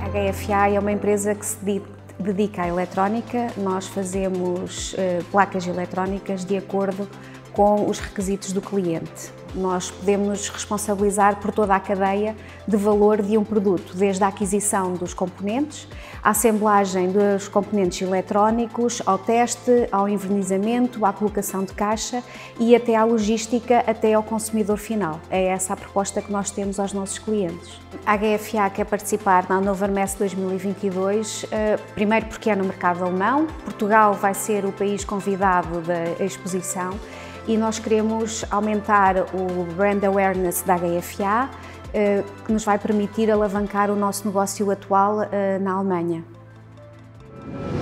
HFA é uma empresa que se dedica à eletrónica. Nós fazemos placas eletrónicas de acordo com os requisitos do cliente. Nós podemos nos responsabilizar por toda a cadeia de valor de um produto, desde a aquisição dos componentes, à assemblagem dos componentes eletrónicos, ao teste, ao envernizamento, à colocação de caixa e até à logística, até ao consumidor final. É essa a proposta que nós temos aos nossos clientes. A HFA quer participar na Hannover Messe 2022, primeiro porque é no mercado alemão. Portugal vai ser o país convidado da exposição e nós queremos aumentar o brand awareness da HFA, que nos vai permitir alavancar o nosso negócio atual na Alemanha.